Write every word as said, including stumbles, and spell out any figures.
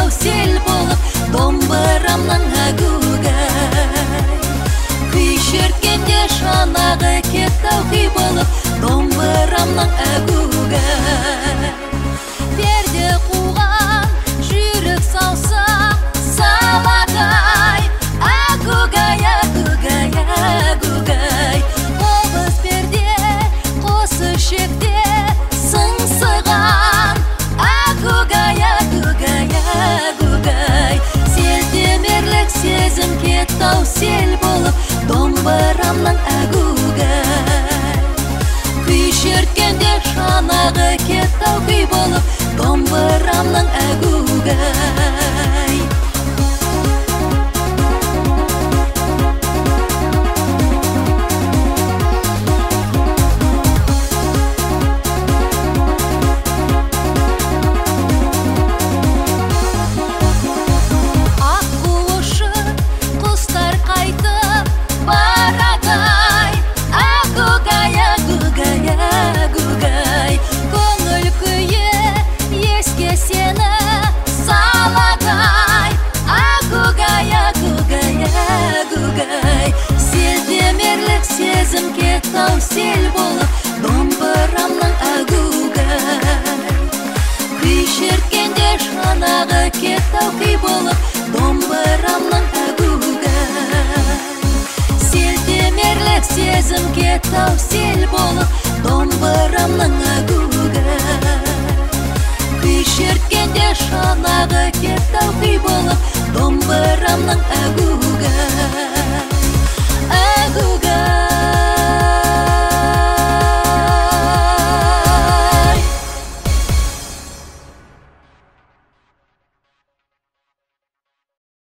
сел болып, домбырамның әгугай. Күй шерткенде шанағы кеттау күй болып, домбырамның әгугай. Перде қуған жүрек саусақ саладай, әгугай, әгугай, әгугай. Қобыз перде қосы шекте сыңсыған, әгугай, әгугай, әгугай. Селтемерлік сезім кеттау сел болып, домбырамның әгугай. Күй шерткенде шанағы кеттау күй болып, домбырамның әгугай. Сезім кеттау сел болып, домбырамның әгугай. Күй шерткенде шанағы кеттау күй болып, домбырамның әгугай. Селтемерлік сезім кеттау сел болып, домбырамның әгугай. Күй шерткенде шанағы кеттау күй болып, домбырамның әгугай.